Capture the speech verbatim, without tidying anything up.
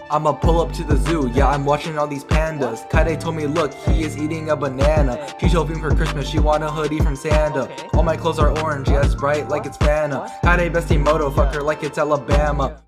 I'ma pull up to the zoo, yeah, I'm watching all these pandas. Kaide told me, look, he is eating a banana. She's hoping for Christmas, she want a hoodie from Santa. All my clothes are orange, yes, bright like it's Fanta. Kaide bestie moto, fuck her like it's Alabama.